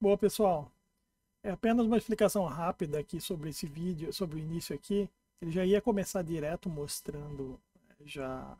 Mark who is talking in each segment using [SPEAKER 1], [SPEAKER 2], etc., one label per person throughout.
[SPEAKER 1] Boa, pessoal. É apenas uma explicação rápida aqui sobre esse vídeo, sobre o início aqui. Ele já ia começar direto mostrando já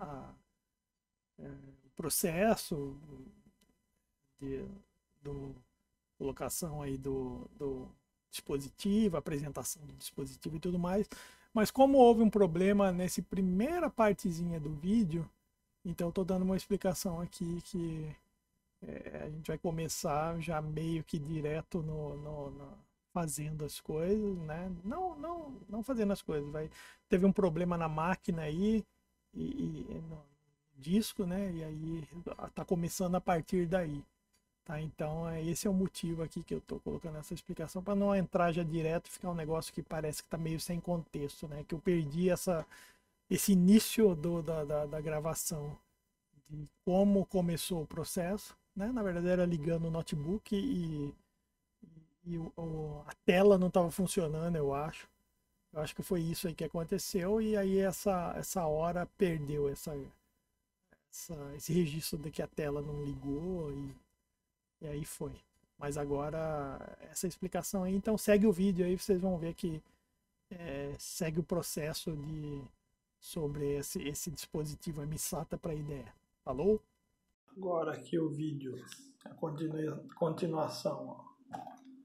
[SPEAKER 1] o processo de colocação aí do dispositivo, apresentação do dispositivo e tudo mais. Mas como houve um problema nessa primeira partezinha do vídeo, então eu estou dando uma explicação aqui que a gente vai começar já meio que direto fazendo as coisas, né? Não fazendo as coisas. Teve um problema na máquina aí e no disco, né? E aí tá começando a partir daí. Tá, então esse é o motivo aqui que eu estou colocando essa explicação para não entrar já direto e ficar um negócio que parece que está meio sem contexto, né? Que eu perdi esse início da gravação de como começou o processo, né? Na verdade era ligando o notebook e a tela não estava funcionando, eu acho. Eu acho que foi isso aí que aconteceu e aí essa hora perdeu esse registro de que a tela não ligou e aí foi. Mas agora essa explicação aí, então segue o vídeo aí, vocês vão ver que segue o processo sobre esse dispositivo MSATA para IDE. Falou? Agora aqui o vídeo, a continuação. Ó.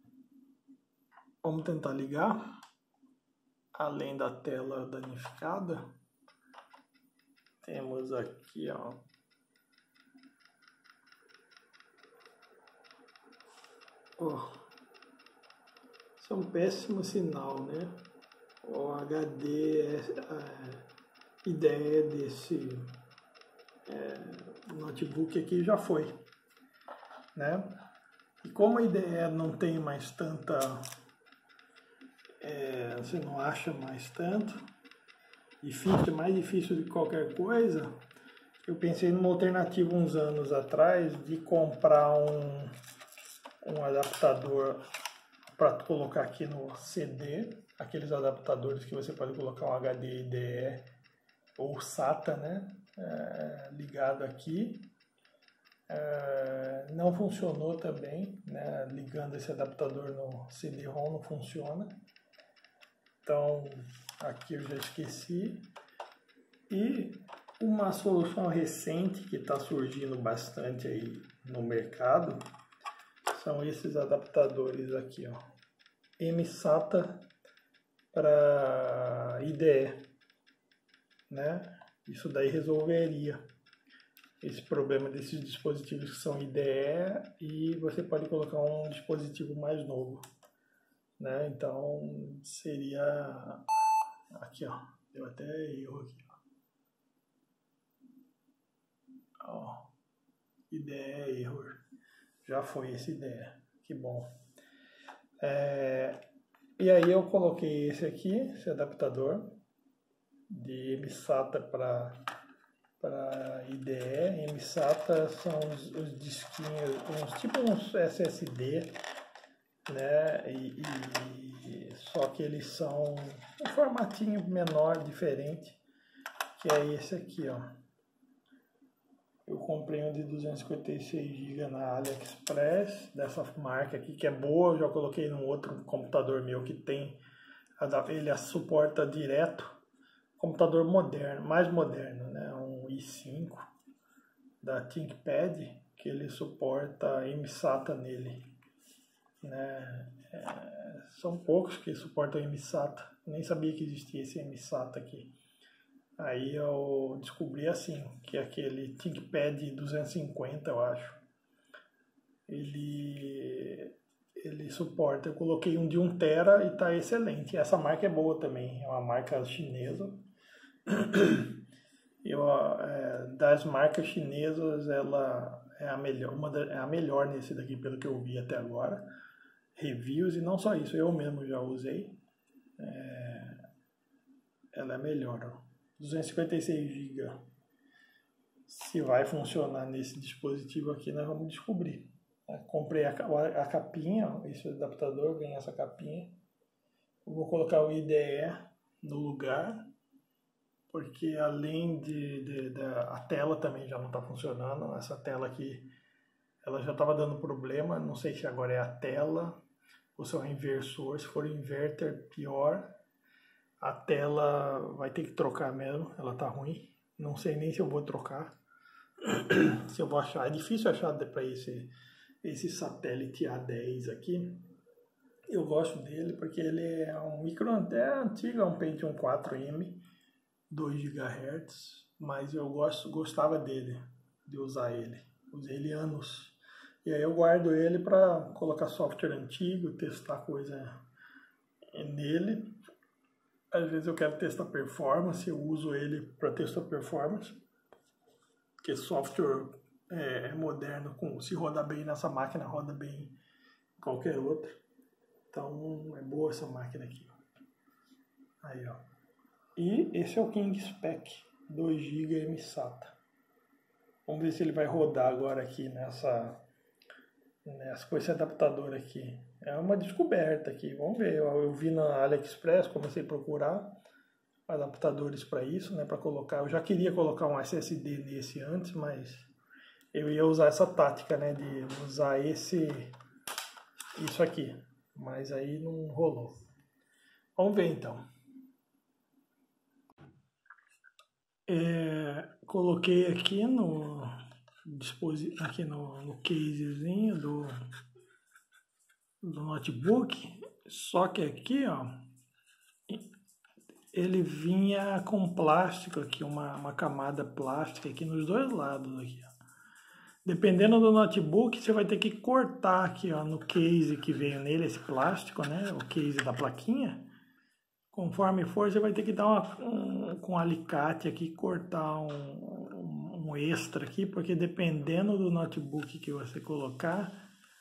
[SPEAKER 1] Vamos tentar ligar. Além da tela danificada, temos aqui, ó, isso é um péssimo sinal, né? O HD ideia desse notebook aqui já foi, né? E como a IDE não tem mais tanta, você não acha mais tanto, difícil, mais difícil de qualquer coisa, eu pensei numa alternativa uns anos atrás de comprar um adaptador para colocar aqui no CD, aqueles adaptadores que você pode colocar um HD IDE ou SATA, né, ligado aqui. Não funcionou também, né, ligando esse adaptador no CD-ROM não funciona. Então aqui eu já esqueci. E uma solução recente que está surgindo bastante aí no mercado são esses adaptadores aqui, ó, MSATA para IDE, né? Isso daí resolveria esse problema desses dispositivos que são IDE e você pode colocar um dispositivo mais novo, né? Então seria aqui, ó, deu até erro aqui, ó, IDE error. Já foi esse IDE, que bom. E aí eu coloquei esse aqui, esse adaptador de MSATA para IDE. MSATA são os disquinhos, tipo uns SSD, né? Só que eles são um formatinho menor, diferente, que é esse aqui, ó. Eu comprei um de 256 GB na AliExpress, dessa marca aqui, que é boa. Eu já coloquei num outro computador meu que tem, ele suporta direto, computador moderno, mais moderno, né? Um i5 da ThinkPad, que ele suporta MSATA nele, né? São poucos que suportam MSATA, nem sabia que existia esse MSATA aqui. Aí eu descobri assim, que aquele ThinkPad 250, eu acho, ele suporta. Eu coloquei um de 1 TB e tá excelente. Essa marca é boa também, é uma marca chinesa. Das marcas chinesas, ela é a melhor, é a melhor nesse daqui, pelo que eu vi até agora. Reviews, e não só isso, eu mesmo já usei. Ela é melhor, ó. 256 GB. Se vai funcionar nesse dispositivo aqui, nós vamos descobrir. Comprei a capinha, ó, esse adaptador vem essa capinha. Eu vou colocar o IDE no lugar, porque além a tela também já não está funcionando. Essa tela aqui
[SPEAKER 2] ela já estava dando problema, não sei se agora é a tela ou se é o inversor. Se for o inverter, pior. A tela vai ter que trocar mesmo, ela tá ruim. Não sei nem se eu vou trocar. Se eu vou achar, é difícil achar para esse satélite A10 aqui. Eu gosto dele porque ele é um micro, até antigo, é um Pentium 4M, 2 GHz, mas eu gostava dele, de usar ele. Usei ele anos. E aí eu guardo ele para colocar software antigo, testar coisa nele. Às vezes eu quero testar performance, eu uso ele para testar performance. Porque software moderno, se roda bem nessa máquina, roda bem em qualquer outra. Então é boa essa máquina aqui. Aí, ó. E esse é o King Spec 2 GB mSATA. Vamos ver se ele vai rodar agora aqui com esse adaptador aqui. É uma descoberta aqui, vamos ver. Eu vi na AliExpress, comecei a procurar adaptadores para isso, né, para colocar. Eu já queria colocar um SSD nesse antes, mas eu ia usar essa tática, né, de usar isso aqui, mas aí não rolou. Vamos ver então. Coloquei aqui no casezinho do notebook, só que aqui, ó, ele vinha com plástico aqui, uma camada plástica aqui nos dois lados aqui, ó. Dependendo do notebook, você vai ter que cortar aqui, ó, no case que veio nele, esse plástico, né, o case da plaquinha. Conforme for, você vai ter que dar com um alicate aqui, cortar um extra aqui, porque dependendo do notebook que você colocar,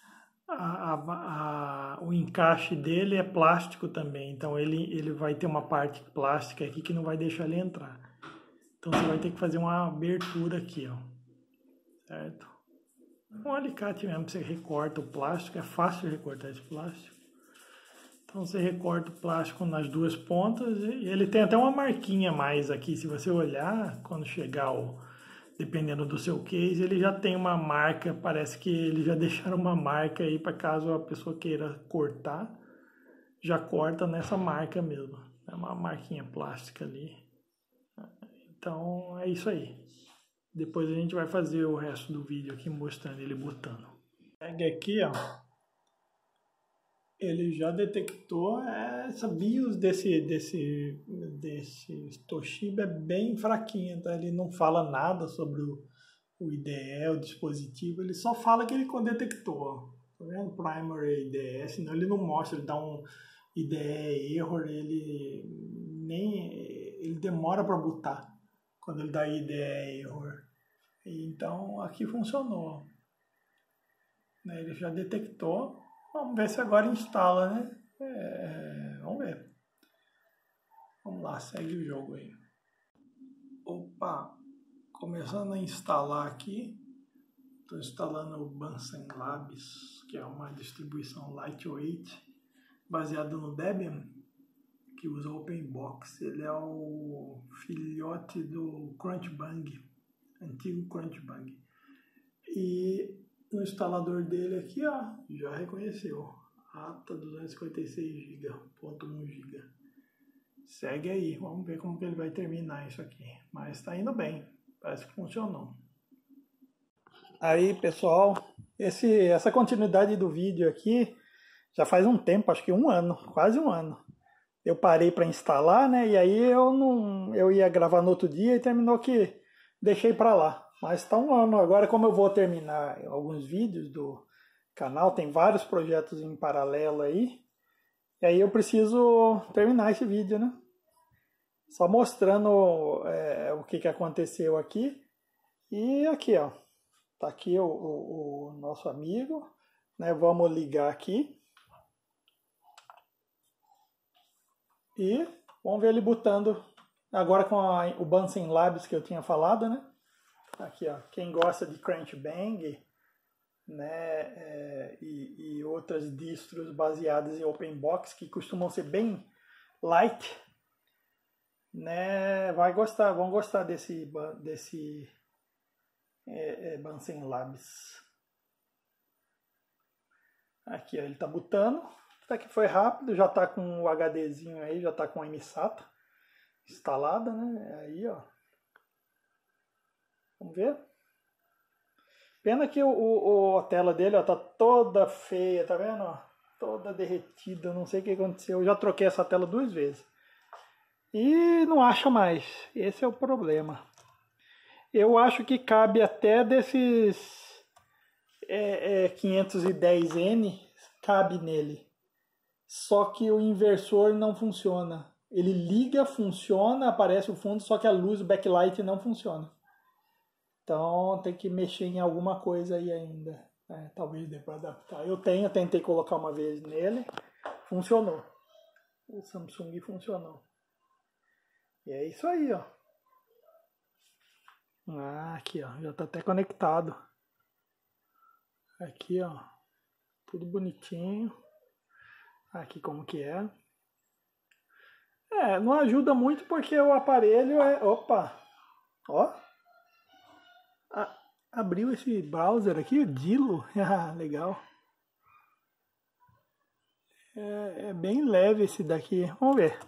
[SPEAKER 2] o encaixe dele é plástico também. Então ele vai ter uma parte plástica aqui que não vai deixar ele entrar. Então você vai ter que fazer uma abertura aqui, ó. Certo? Um alicate mesmo, você recorta o plástico, é fácil de recortar esse plástico. Então você recorta o plástico nas duas pontas e ele tem até uma marquinha a mais aqui. Se você olhar, quando chegar dependendo do seu case, ele já tem uma marca, parece que eles já deixaram uma marca aí para caso a pessoa queira cortar, já corta nessa marca mesmo. É uma marquinha plástica ali. Então é isso aí. Depois a gente vai fazer o resto do vídeo aqui mostrando ele botando. Pega aqui, ó. Ele já detectou essa BIOS desse Toshiba é bem fraquinha, tá? Ele não fala nada sobre o IDE, o dispositivo, ele só fala que ele detectou. Tá vendo? Primary IDE, senão ele não mostra, ele dá um IDE error, ele demora para botar quando ele dá IDE error. Então aqui funcionou. Ele já detectou. Vamos ver se agora instala, né? Vamos ver. Vamos lá, segue o jogo aí. Opa! Começando a instalar aqui. Estou instalando o Bunsen Labs, que é uma distribuição lightweight, baseada no Debian, que usa OpenBox. Ele é o filhote do Crunchbang, antigo Crunchbang. E no instalador dele aqui, ó, já reconheceu. ATA 256 GB, 1 GB. Segue aí, vamos ver como que ele vai terminar isso aqui. Mas está indo bem, parece que funcionou. Aí, pessoal, essa continuidade do vídeo aqui já faz um tempo, acho que um ano, quase um ano. Eu parei para instalar, né? E aí eu ia gravar no outro dia e terminou que deixei para lá. Mas está um ano. Agora, como eu vou terminar alguns vídeos do canal, tem vários projetos em paralelo aí. E aí eu preciso terminar esse vídeo, né? Só mostrando o que aconteceu aqui. E aqui, ó. Tá aqui o nosso amigo, né? Vamos ligar aqui. E vamos ver ele botando. Agora com o Bunsen Labs que eu tinha falado, né? Aqui, ó, quem gosta de Crunchbang, né, e outras distros baseadas em OpenBox, que costumam ser bem light, né, vão gostar desse Bunsen Labs. Aqui, ó, ele tá botando. Até que foi rápido, já tá com o HDzinho aí, já tá com a MSATA instalada, né? Aí, ó. Vamos ver. Pena que a tela dele, ó, tá toda feia, tá vendo? Ó? Toda derretida, não sei o que aconteceu. Eu já troquei essa tela 2 vezes. E não acha mais. Esse é o problema. Eu acho que cabe até desses 510N, cabe nele. Só que o inversor não funciona. Ele liga, funciona, aparece o fundo, só que a luz, o backlight não funciona. Então tem que mexer em alguma coisa aí ainda. Talvez dê para adaptar. Tentei colocar uma vez nele, funcionou. O Samsung funcionou. E é isso aí, ó. Aqui, ó, já tá até conectado. Aqui, ó, tudo bonitinho. Aqui como que é. Não ajuda muito porque o aparelho é... Opa! Ó! Abriu esse browser aqui, o Dilo. Legal. É bem leve esse daqui. Vamos ver.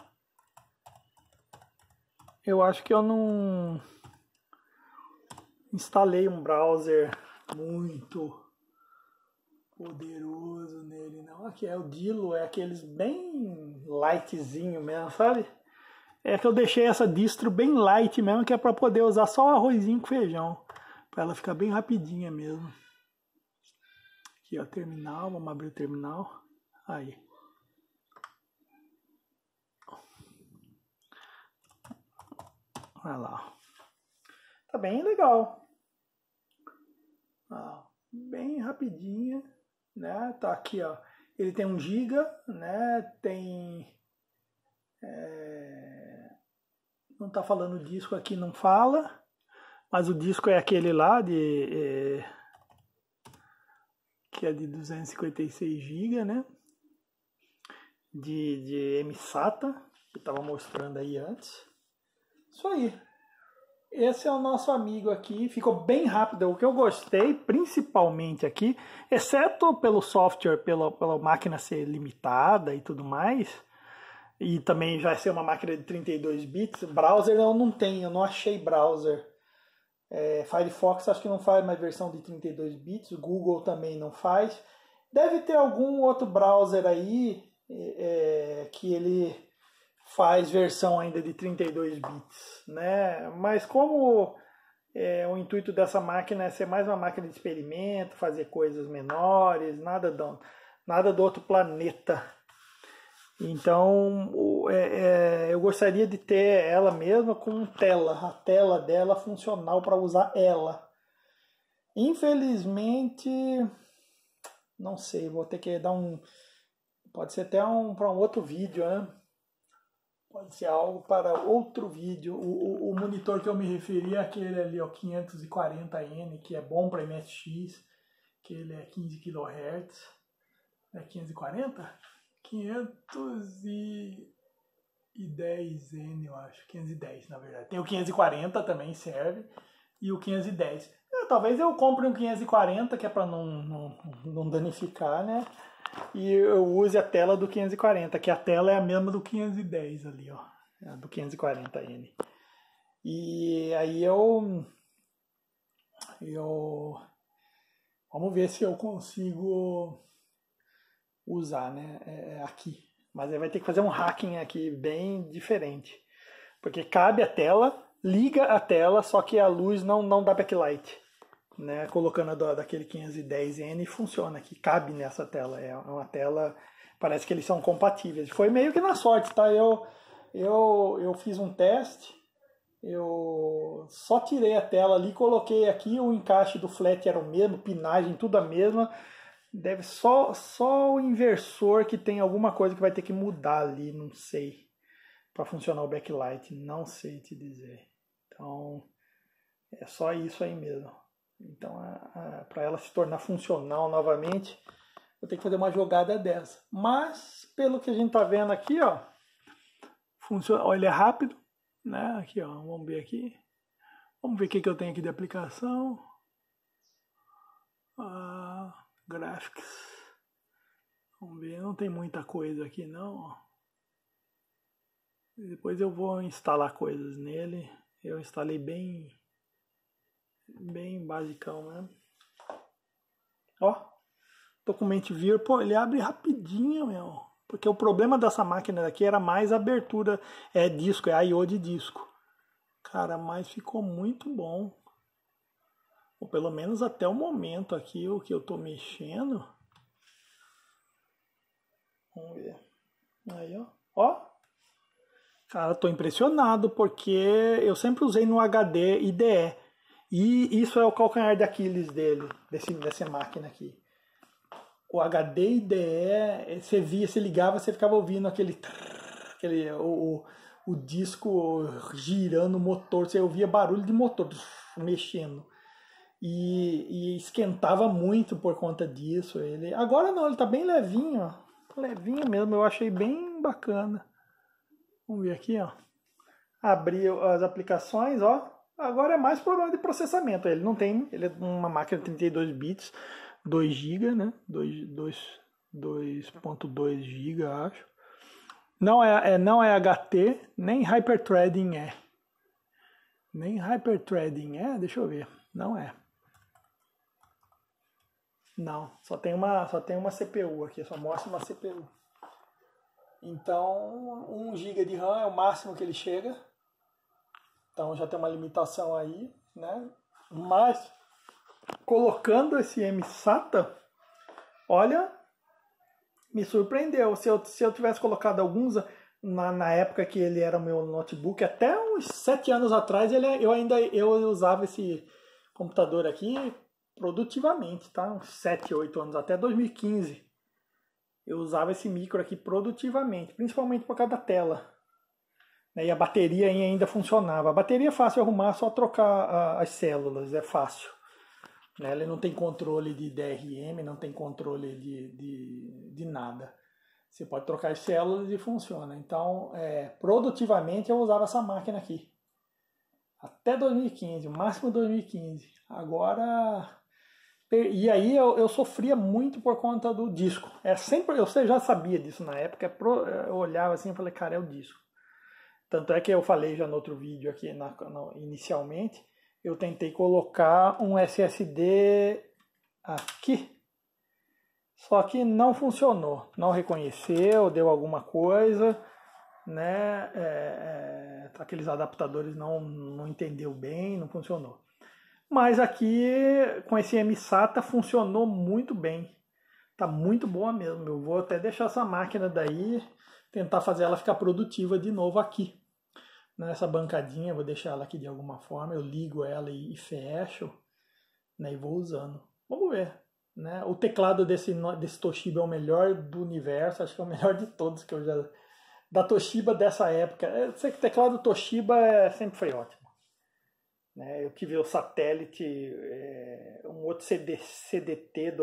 [SPEAKER 2] Eu acho que eu não instalei um browser muito poderoso nele, não. Aqui é o Dilo, é aqueles bem lightzinho mesmo, sabe? É que eu deixei essa distro bem light mesmo, que é para poder usar só o arrozinho com feijão. Para ela ficar bem rapidinha mesmo. Aqui, ó, terminal. Vamos abrir o terminal. Aí. Olha lá. Tá bem legal. Bem rapidinha, né? Tá aqui, ó. Ele tem 1 GB, né? Tem... Não tá falando o disco aqui, não fala. Mas o disco é aquele lá que é de 256 GB, né? De MSATA, que estava mostrando aí antes. Isso aí. Esse é o nosso amigo aqui. Ficou bem rápido. O que eu gostei, principalmente aqui, exceto pelo software, pela máquina ser limitada e tudo mais, e também já ser uma máquina de 32 bits, browser eu não tenho, eu não achei browser. Firefox acho que não faz mais versão de 32 bits, Google também não faz. Deve ter algum outro browser aí que ele faz versão ainda de 32 bits, né? Mas como o intuito dessa máquina é ser mais uma máquina de experimento, fazer coisas menores, nada do outro planeta. Então eu gostaria de ter ela mesma com tela, a tela dela funcional para usar ela. Infelizmente, não sei, vou ter que dar pode ser até para um outro vídeo, né? Pode ser algo para outro vídeo. O monitor que eu me referi é aquele ali, ó, 540N, que é bom para MSX, que ele é 15 kHz. É 540? 510N, eu acho. 510, na verdade. Tem o 540 também, serve. E o 510. Talvez eu compre um 540, que é para não danificar, né? E eu use a tela do 540, que a tela é a mesma do 510 ali, ó. É do 540N. E aí vamos ver se eu consigo usar, né? Aqui. Mas aí vai ter que fazer um hacking aqui bem diferente. Porque cabe a tela, liga a tela, só que a luz não dá backlight. Né? Colocando daquele 510N funciona aqui, cabe nessa tela. É uma tela, parece que eles são compatíveis. Foi meio que na sorte, tá? Eu fiz um teste, eu só tirei a tela ali, coloquei aqui, o encaixe do flat era o mesmo, pinagem, tudo a mesma. Deve só o inversor que tem alguma coisa que vai ter que mudar ali, não sei, para funcionar o backlight, não sei te dizer. Então é só isso aí mesmo. Então para ela se tornar funcional novamente, eu tenho que fazer uma jogada dessa. Mas pelo que a gente está vendo aqui, ó, funciona. Olha, ele é rápido, né? Aqui, ó, vamos ver aqui. Vamos ver o que eu tenho aqui de aplicação. Graphics. Vamos ver, não tem muita coisa aqui não, ó. Depois eu vou instalar coisas nele. Eu instalei bem basicão mesmo. Ó, Document Viewer, pô, ele abre rapidinho, meu. Porque o problema dessa máquina daqui era mais a abertura, disco, I/O de disco. Cara, mas ficou muito bom. Ou pelo menos até o momento aqui, o que eu tô mexendo. Vamos ver. Aí, ó. Ó. Cara, tô impressionado porque eu sempre usei no HD IDE. E isso é o calcanhar de Aquiles dele, dessa máquina aqui. O HD IDE, você via, você ligava, você ficava ouvindo o disco girando, o motor, você ouvia barulho de motor mexendo. E esquentava muito por conta disso. Agora não, ele tá bem levinho, ó. Levinho mesmo, eu achei bem bacana. Vamos ver aqui, ó. Abrir as aplicações, ó. Agora é mais problema de processamento. Ele não tem, ele é uma máquina de 32 bits, 2 GB, né? 2.2 GB, acho. Não é HT, nem Hyperthreading é. Nem Hyperthreading é, deixa eu ver. Não é. Não, só tem uma CPU aqui, só mostra uma CPU. Então, 1 GB de RAM é o máximo que ele chega. Então já tem uma limitação aí, né? Mas colocando esse mSATA, olha, me surpreendeu. Se eu tivesse colocado alguns na época que ele era o meu notebook, até uns 7 anos atrás, eu usava esse computador aqui produtivamente, tá? Uns 7, 8 anos, até 2015. Eu usava esse micro aqui produtivamente, principalmente por causa da tela. E a bateria ainda funcionava. A bateria é fácil de arrumar, só trocar as células, é fácil. Ele não tem controle de DRM, não tem controle de nada. Você pode trocar as células e funciona. Então, produtivamente eu usava essa máquina aqui. Até 2015, o máximo 2015. Agora... E aí eu sofria muito por conta do disco. Eu já sabia disso na época. Eu olhava assim e falei, cara, é o disco. Tanto é que eu falei já no outro vídeo aqui, inicialmente, eu tentei colocar um SSD aqui, só que não funcionou, não reconheceu, deu alguma coisa, né? Aqueles adaptadores não entendeu bem, não funcionou. Mas aqui, com esse mSATA, funcionou muito bem, tá muito boa mesmo. Eu vou até deixar essa máquina daí, tentar fazer ela ficar produtiva de novo aqui. Nessa bancadinha, vou deixar ela aqui de alguma forma, eu ligo ela e fecho, né, e vou usando. Vamos ver. Né? O teclado desse Toshiba é o melhor do universo, acho que é o melhor de todos que eu já... Da Toshiba dessa época. Eu sei que o teclado Toshiba sempre foi ótimo. Né? Eu tive o satélite, um outro CDT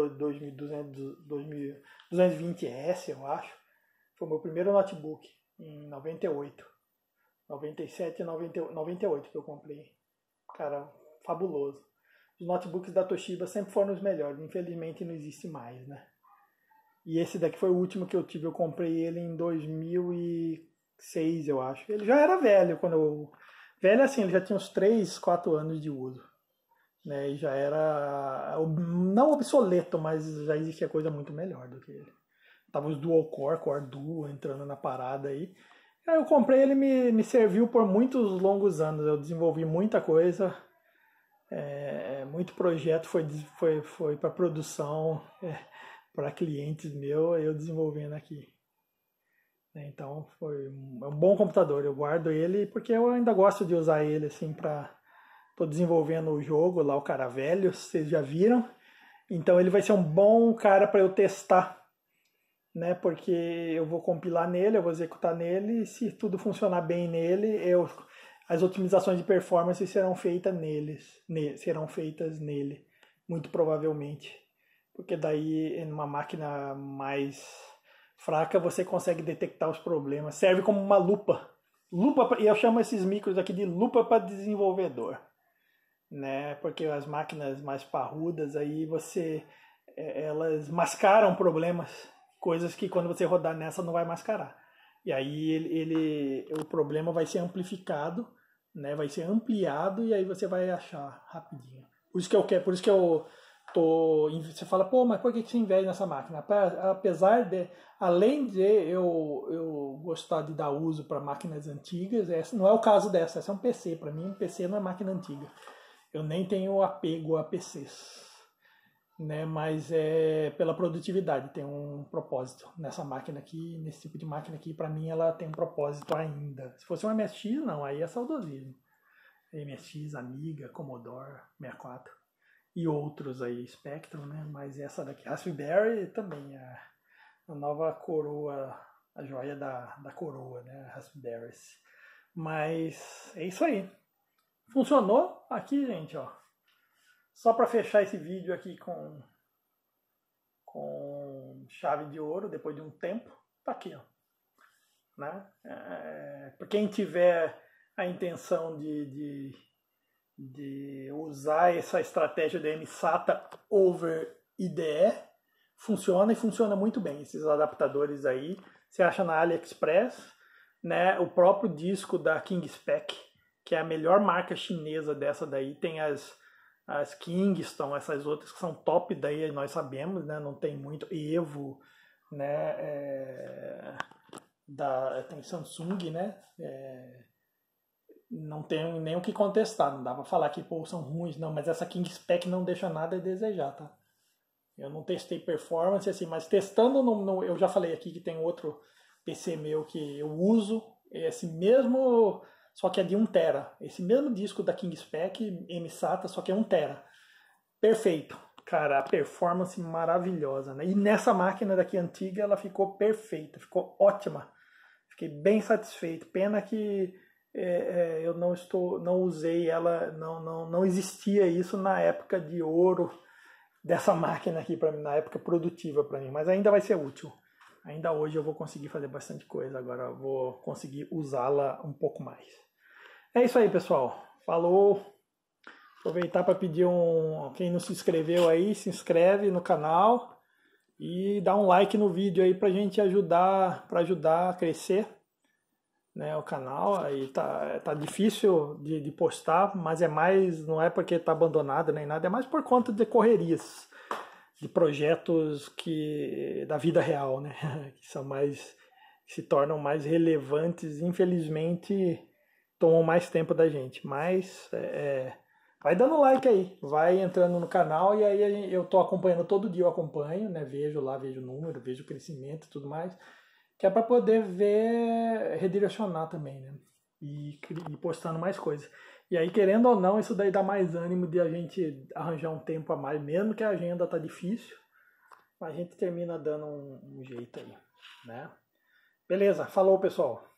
[SPEAKER 2] 220S, eu acho. Foi o meu primeiro notebook, em 98. 97 e 98 que eu comprei. Cara, fabuloso. Os notebooks da Toshiba sempre foram os melhores. Infelizmente não existe mais, né? E esse daqui foi o último que eu tive. Eu comprei ele em 2006, eu acho. Ele já era velho quando eu... Velho assim, ele já tinha uns 3, 4 anos de uso. Né? E já era... Não obsoleto, mas já existia coisa muito melhor do que ele. Tava os dual core duo entrando na parada aí. Aí eu comprei, ele me serviu por muitos longos anos. Eu desenvolvi muita coisa, muito projeto foi para produção, para clientes meus, eu desenvolvendo aqui. Então é um bom computador. Eu guardo ele porque eu ainda gosto de usar ele assim para... Tô desenvolvendo o jogo lá, o Caravelho, vocês já viram. Então ele vai ser um bom cara para eu testar. Né, porque eu vou compilar nele, eu vou executar nele, e se tudo funcionar bem nele, as otimizações de performance serão feitas nele, muito provavelmente. Porque daí, numa máquina mais fraca, você consegue detectar os problemas. Serve como uma lupa. E eu chamo esses micros aqui de lupa para desenvolvedor. Né, porque as máquinas mais parrudas, aí elas mascaram problemas coisas que quando você rodar nessa não vai mascarar. E aí o problema vai ser amplificado, né? Vai ser ampliado e aí você vai achar rapidinho. Por isso que eu quero, por isso que eu você fala, pô, mas por que você investe nessa máquina? Apesar de, além de eu gostar de dar uso para máquinas antigas, essa não é o caso dessa, essa é um PC. Para mim, um PC não é máquina antiga. Eu nem tenho apego a PCs, né? Mas é pela produtividade, tem um propósito nessa máquina aqui, nesse tipo de máquina aqui. Para mim, ela tem um propósito ainda. Se fosse uma MSX, não, aí é saudosismo. MSX, Amiga, Commodore 64. E outros aí, Spectrum, né? Mas essa daqui, Raspberry, também é a nova coroa, a joia da coroa, né? Raspberries. Mas é isso aí. Funcionou aqui, gente, ó. Só para fechar esse vídeo aqui com chave de ouro, depois de um tempo, tá aqui, ó. Né? Para quem tiver a intenção de usar essa estratégia de MSATA over IDE, funciona e funciona muito bem. Esses adaptadores aí, você acha na AliExpress, né? O próprio disco da Kingspec, que é a melhor marca chinesa dessa daí, tem as Kingston, essas outras que são top, daí nós sabemos, né? Não tem muito, Evo, né? Tem Samsung, né? Não tem nem o que contestar, não dá pra falar que pô, são ruins, não, mas essa Kingspec não deixa nada a desejar, tá? Eu não testei performance assim, mas testando, eu já falei aqui que tem outro PC meu que eu uso, esse mesmo, só que é de 1 tera, esse mesmo disco da Kingspec, MSATA, só que é 1 tera, perfeito, cara, a performance maravilhosa, né? E nessa máquina daqui antiga ela ficou perfeita, ficou ótima, fiquei bem satisfeito, pena que eu não usei ela, não existia isso na época de ouro dessa máquina aqui para mim, na época produtiva para mim, mas ainda vai ser útil. Ainda hoje eu vou conseguir fazer bastante coisa, agora eu vou conseguir usá-la um pouco mais. É isso aí, pessoal. Falou. Aproveitar para pedir quem não se inscreveu aí, se inscreve no canal e dá um like no vídeo aí pra gente ajudar a crescer, né, o canal. Aí tá difícil de postar, mas não é porque tá abandonado nem nada, é mais por conta de correrias, de projetos da vida real, né, que se tornam mais relevantes, infelizmente tomam mais tempo da gente, mas vai dando like aí, vai entrando no canal e aí eu tô acompanhando todo dia, eu acompanho, né, vejo o número, vejo o crescimento e tudo mais, que é para poder redirecionar também, né? E postando mais coisas. E aí, querendo ou não, isso daí dá mais ânimo de a gente arranjar um tempo a mais, mesmo que a agenda tá difícil, a gente termina dando um jeito aí, né? Beleza, falou, pessoal.